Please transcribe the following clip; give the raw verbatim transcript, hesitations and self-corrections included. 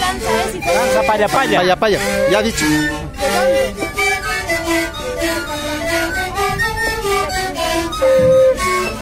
danza, ¿eh? Si te- Danza paya paya. Paya, paya. Ya ha dicho. ¿De dónde?